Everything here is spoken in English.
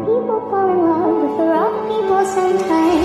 people fall in love with the wrong people sometimes.